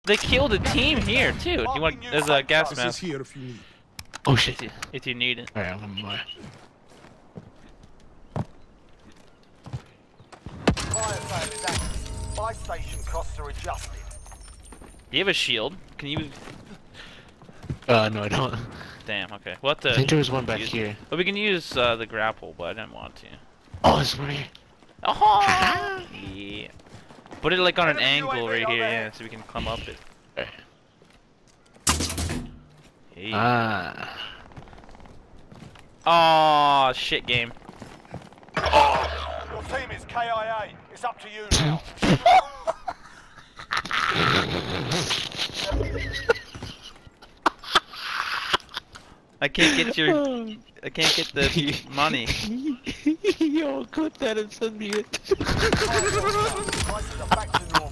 They killed a team here too. Do you want? There's a gas This is mask. here if you need. Oh shit. If you need it. Alright, I'm gonna buy. Fire sale is active. Buy station costs are adjusted. Do you have a shield? Can you? No, I don't. Damn. Okay. What the? I think there was one back use... here. But we can use the grapple, but I didn't want to. Oh, there's one here. Oh! Yeah. Put it like on an Enemy angle UAV right here, overhead. yeah, so we can climb up it. Right. Hey. Ah. Oh, shit game. Your team is KIA. It's up to you now. I can't get your. I can't get the money. Yo, clip that and send me it. Prices are back to normal.